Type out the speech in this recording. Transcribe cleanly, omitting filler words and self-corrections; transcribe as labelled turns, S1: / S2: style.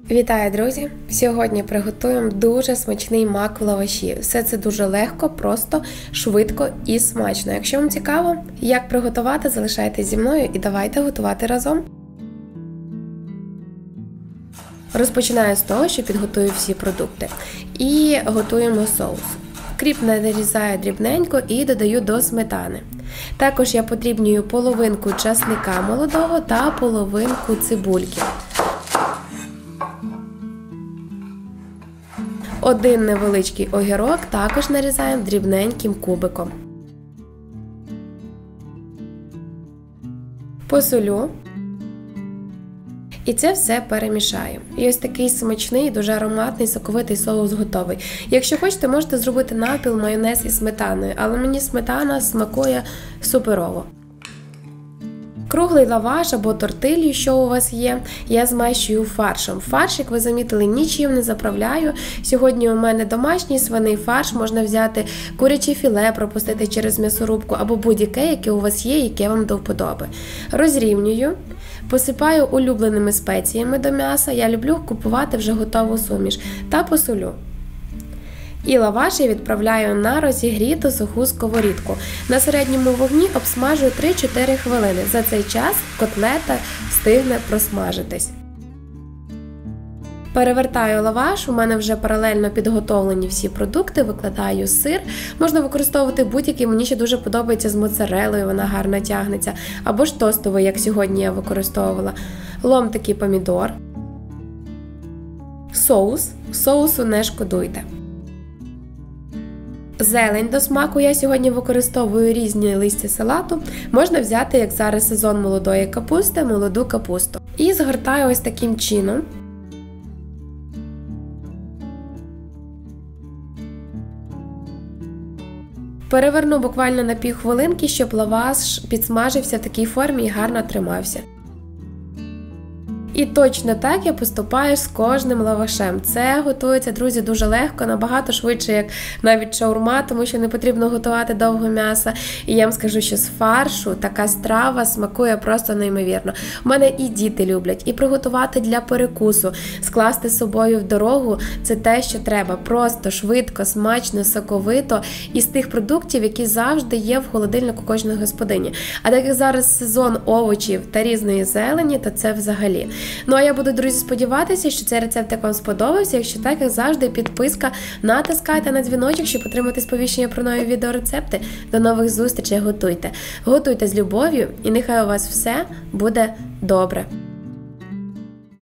S1: Вітаю, друзі! Сьогодні приготуємо дуже смачний мак в лаваші. Все це дуже легко, просто, швидко і смачно. Якщо вам цікаво, як приготувати, залишайтесь зі мною і давайте готувати разом. Розпочинаю з того, що підготую всі продукти. І готуємо соус. Кріп нарізаю дрібненько і додаю до сметани. Також я подрібнюю половинку часника молодого та половинку цибульки. Один невеличкий огірок також нарізаємо дрібненьким кубиком. Посолю. І це все перемішаю. І ось такий смачний, дуже ароматний, соковитий соус готовий. Якщо хочете, можете зробити навпіл майонез із сметаною, але мені сметана смакує суперово. Круглий лаваш або тортилью, що у вас є, я змащую фаршем. Фарш, як ви замітили, нічим не заправляю. Сьогодні у мене домашній свиний фарш, можна взяти куряче філе, пропустити через м'ясорубку або будь-яке, яке у вас є, яке вам до вподоби. Розрівнюю, посипаю улюбленими спеціями до м'яса, я люблю купувати вже готову суміш, та посолю. І лаваш я відправляю на розігріту суху сковорідку. На середньому вогні обсмажую 3-4 хвилини. За цей час котлета встигне просмажитись. Перевертаю лаваш, у мене вже паралельно підготовлені всі продукти, викладаю сир. Можна використовувати будь-який, мені ще дуже подобається з моцарелою, вона гарно тягнеться. Або ж тостовий, як сьогодні я використовувала. Ломтикий помідор. Соус. Соусу не шкодуйте. Зелень до смаку я сьогодні використовую різні листя салату. Можна взяти, як зараз сезон молодої капусти, молоду капусту. І згортаю ось таким чином. Переверну буквально на півхвилинки, щоб лаваш підсмажився в такій формі і гарно тримався. І точно так я поступаю з кожним лавашем. Це готується, друзі, дуже легко, набагато швидше, як навіть шаурма, тому що не потрібно готувати довго м'яса. І я вам скажу, що з фаршу така страва смакує просто неймовірно. У мене і діти люблять, і приготувати для перекусу, скласти з собою в дорогу – це те, що треба. Просто, швидко, смачно, соковито, із тих продуктів, які завжди є в холодильнику кожної господині. А так як зараз сезон овочів та різної зелені, то це взагалі. Ну а я буду, друзі, сподіватися, що цей рецепт вам сподобався. Якщо так, як завжди, підписка, натискайте на дзвіночок, щоб отримати сповіщення про нові відеорецепти. До нових зустрічей, готуйте. Готуйте з любов'ю і нехай у вас все буде добре.